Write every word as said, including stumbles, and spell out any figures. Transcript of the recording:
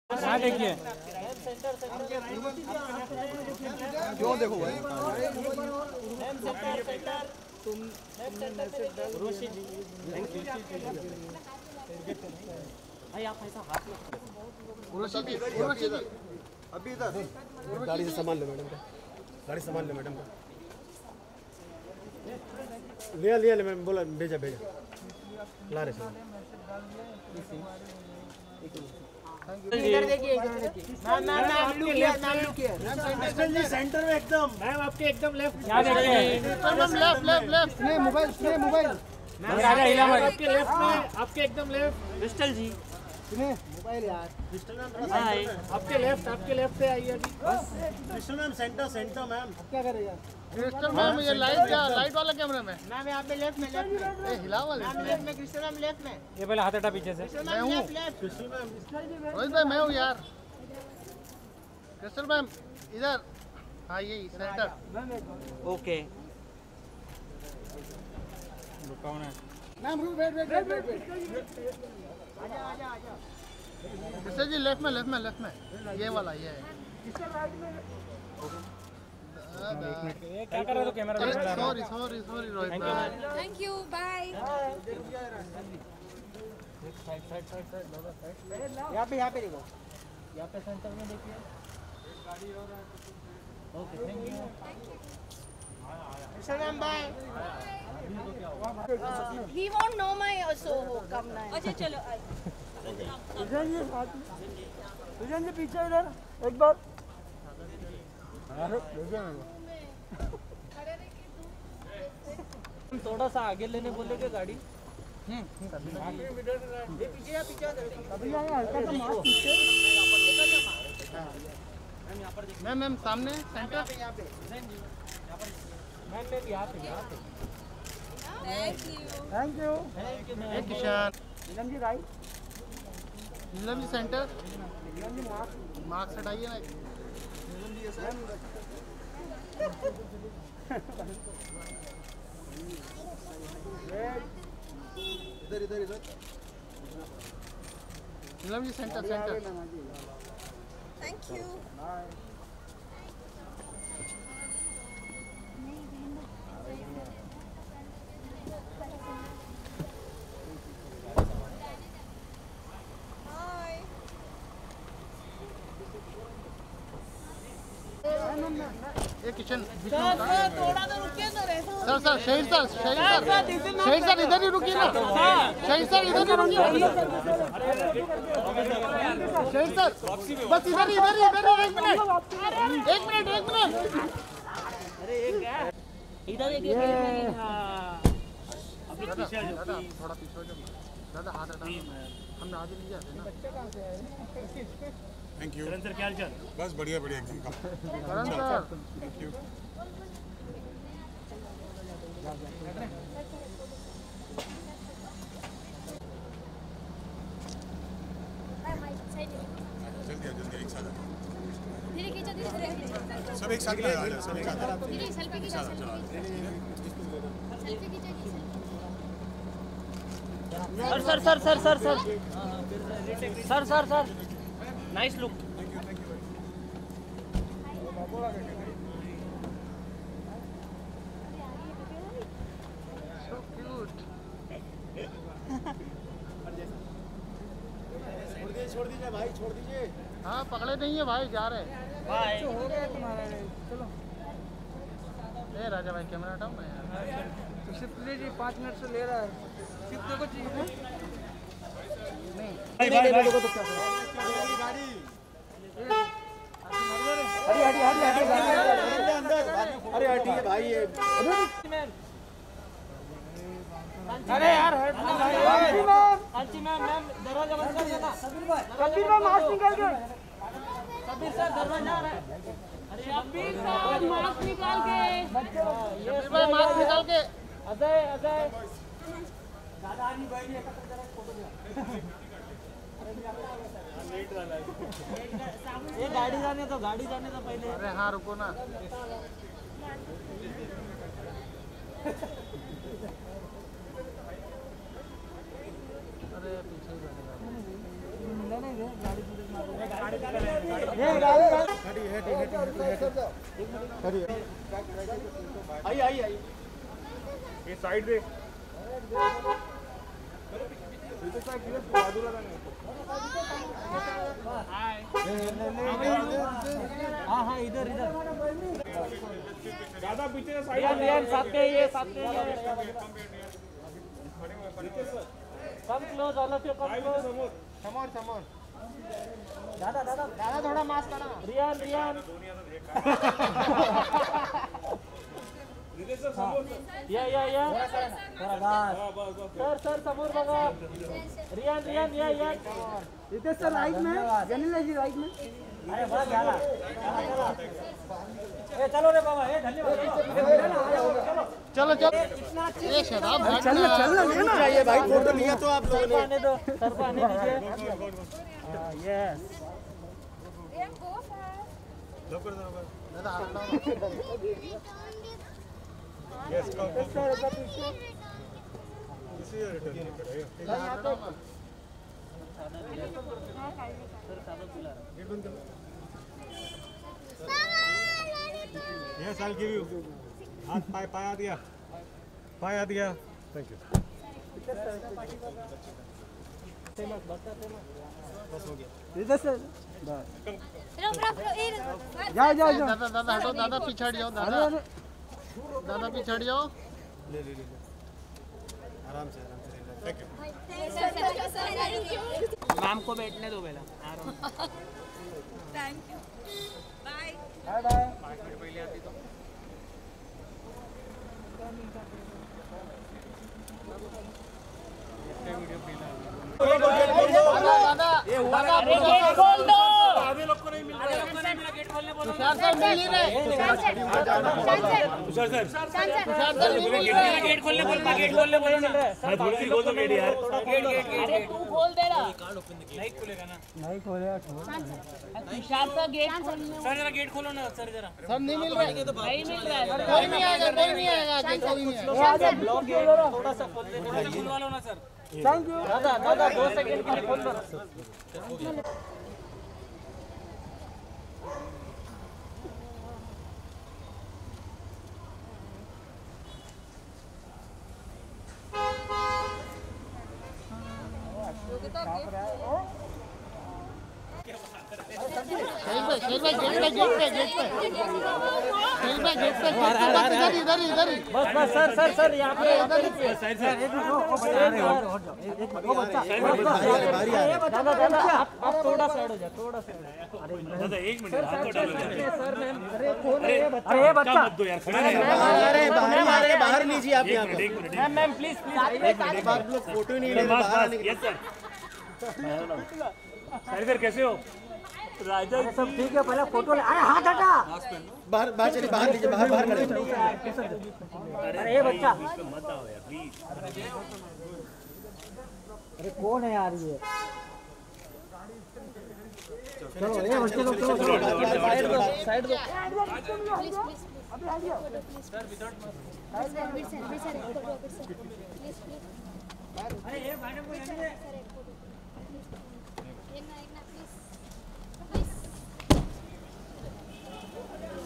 हाँ देखिए क्यों देखो भाई तुम भाई आप ऐसा हाथ में अभी इधर गाड़ी से सामान ले मैडम का, गाड़ी सामान ले मैडम का, लिया लिया ले मैम, बोला भेजा भेजा ला रहे सामान। इधर देखिए ma'am ma'am ma'am look here ma'am look here जी सेंटर में एकदम मैम, आपके एकदम लेफ्ट। क्या देखिए मैम लेफ्ट लेफ्ट लेफ्ट नहीं मोबाइल नहीं मोबाइल राजा हिला मत। आपके लेफ्ट में, आपके एकदम लेफ्ट। क्रिस्टल जी सुने मोबाइल यार हाय आपके लेफ्ट, आपके लेफ्ट से आइए अभी। Crystal ma'am center center ma'am. क्या करेगा क्रिस्टल मैम ये लाइट क्या लाइट वाला कैमरा में मैम यहाँ पे लेफ्ट में लेफ्ट में ए हिला वाले मैम लेफ्ट में क्रिस्टल मैम लेफ्ट में ये पहले हाथ हटा पीछे से। मैं हूँ क्रिस्टल मैम रोहित भाई मैं हूँ यार। क्रिस्टल मैम इधर हाँ यही सेंटर। ओके मैम रुक wait wait wait wait crystal ji left में लेफ्ट में लेफ्ट में ये वाला ये है। क्या कर रहे हो camera? Sorry sorry sorry Rohit भाई। Thank you bye. यहाँ पे यहाँ पे देखो यहाँ पे सेंटर में देखिए okay thank you ma'am bye. He won't know my so come ना। अच्छा चलो विजन जी पीछे इधर एक बार थोड़ा सा आगे लेने बोलेगे गाड़ी। अभी आए हल्का सा मास्क पीछे मैम मैम सामने सेंटर। मैम मैम यहाँ पे यहाँ पे थैंक यू थैंक यू एक Kishan Vijan ji right Neelam ji center. Vijan ji mask marks हटाइए ना। इधर इधर इधर Neelam ji center center. Thank you. एक किचन थोड़ा तो रुकिए तो रे। Sir sir Shahid sir Shahid sir Shahid sir इधर ही रुकिए ना। शहीद सर इधर ही रुकिए। शहीद सर बस इधर ही इधर ही इधर ही एक मिनट एक मिनट एक मिनट। इधर देखिए दादा दादा थोड़ा पीछे हो जाओ दादा हाथ हटा। हम आगे नहीं जाते ना। थैंक यू सर क्या हाल चाल? बस बढ़िया बढ़िया एकदम करण सर थैंक यू। जल्दी आ जल्दी एक साथ आ। धीरे खींचो धीरे धीरे। सब एक साथ आ जाओ सब एक साथ आ जाओ। धीरे सेल्फी खींचो सेल्फी खींचो। Sir sir sir sir sir sir sir sir sir nice look. छोड़ दीजिए भाई, छोड़ दीजिए। हाँ पकड़े नहीं है भाई, जा रहे बाय। हो गया तुम्हारा चलो। ए राजा भाई कैमरा हटाओ ना यार। तो शिफ्ट लीजिए पाँच मिनट से ले रहा है। शिफ्ट देखो चाहिए नहीं भाई भाई भाई देखो तो क्या गाड़ी हरी हरी हरी हरी अंदर। अरे ठीक है भाई ये अरे यार aunty ma'am aunty ma'am ma'am दरवाजा बंद कर देना। कबीर मैम मास्क निकाल के कबीर सर दरवाजा आ रहा है। अरे कबीर सर मास्क निकाल के ये भाई मास्क निकाल के। अजय अजय ये गाड़ी जाने तो गाड़ी जाने तो पहले। अरे हाँ रुको ना। अरे पीछे ही बैठेगा। मिला नहीं रे गाड़ी आई आई आई ये साइड दे हाँ हाँ इधर इधर ज्यादा पीछे साइड रियान रियान साथ में ये साथ में come close all of you come close समोर समोर दादा दादा दादा थोड़ा मास्क काढा रियान रियान या या या सर सर समोर बघा रियान रियान या या रितेश सर राइट में जनीला जी राइट में अरे बस झाला ए चलो रे बाबा ए धन्यवाद चलो चलो ये शराब चल ना चल ना लेना चाहिए भाई फोटो लिया तो आप लोगों सर को आने दो सर को आने दीजिए यस Go fast. दादा हटो yes come yes I give you हाथ पाय पाया दिया पाया दिया थैंक यू रितेश सर रुक रुक रुक ए जाओ जाओ जाओ दादा दादा हटो दादा पीछे हट जाओ दादा दादा पीछे हट जाओ ले ले ले आराम से आराम से thank you thank you ma'am को बैठने दो पहला thank you bye bye bye दादा ये हुआ अरे गेट खोल दो आधे लोग को नहीं मिल रहा गेट खोलने बोलो तुषार सर मिल ही रहे तुषार सर तुषार सर नहीं मिल रहे गेट खोलने बोल गेट खोलने बोल मैं थोड़ी सी खोल दो गेट यार गेट गेट अरे तू खोल दे ना नहीं खोलेगा छोड़ तुषार का गेट सर जरा गेट खोलो ना सर जरा सर नहीं मिल रहे नहीं मिल रहा है कोई नहीं आएगा कोई नहीं आएगा आगे कोई नहीं आएगा आजा ब्लॉक गेट थोड़ा सा खोल दे खुलवा लो ना सर थैंक यू दादा दादा दो सेकंड के लिए खोल दो शेर भाई शेर भाई गेट पे गेट पे गेट पे शेर भाई गेट पे इधर इधर इधर बस बस सर सर सर यहाँ पे दादा दादा आप आप थोड़ा साइड हो जाओ थोड़ा साइड दादा एक मिनट हाथ को डालो सर मैम अरे खोल रहे हैं बच्चा अरे बच्चा मत दो यार खड़े अरे बाहर मारे बाहर लीजिए आप यहां पे मैम मैम प्लीज प्लीज आप लोग फोटो नहीं ले रहे यस सर सर कैसे हो राजा सब ठीक है पहले फोटो ले अरे हाथ हटा बाहर बाहर चलिए बाहर लीजिए बाहर बाहर खड़े अरे ये बच्चा मत आओ यार प्लीज अरे कौन है यार ये चलो ये बच्चे लोग चलो साइड दो साइड दो प्लीज प्लीज अभी आ जाओ sir without mask sir sir sir please please अरे ये मैडम को लेने दे सर एक फोटो एक ना एक ना प्लीज